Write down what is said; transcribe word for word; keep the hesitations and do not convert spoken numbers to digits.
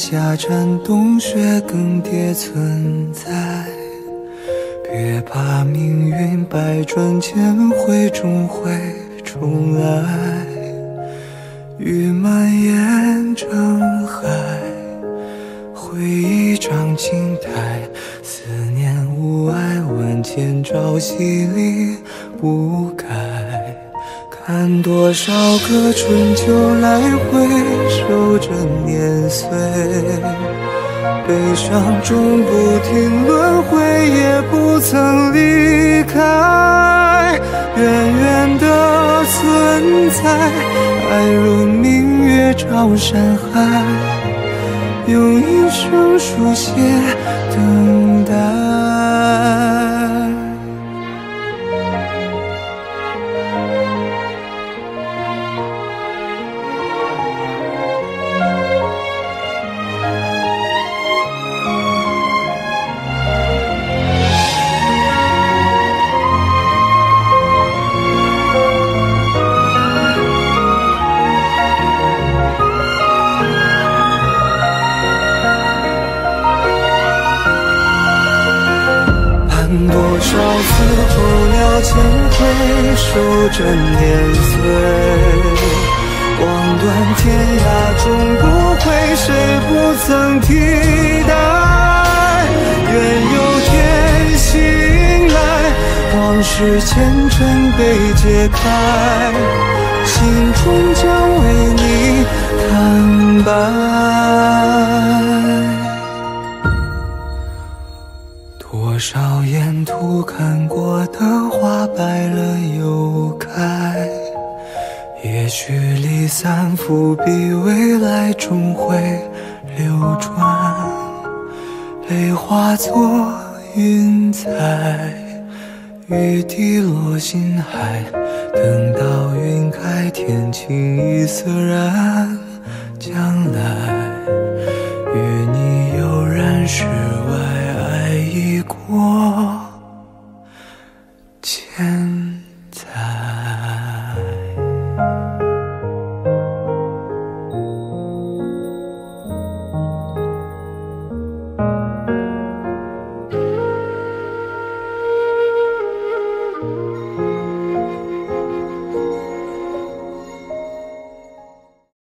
夏蝉冬雪更迭存在。别怕命运百转千回终会重来，雨蔓延成海，回忆长青苔，思念无碍，万千朝夕离不开。看多少个春秋来回，守着年岁，悲伤终不停轮回，也不曾离开。远远的存在，爱如明月照山海，用一生书写等待。多少次候鸟千回，守着年岁，望断天涯终不悔，谁不曾替代。愿有天醒来，往事前尘被解开，心中将为你坦白。多少沿途看过的花败了又开，也许离散伏笔，未来终会流转，泪化作云彩，雨滴落心海，等到云开天晴已色然，将来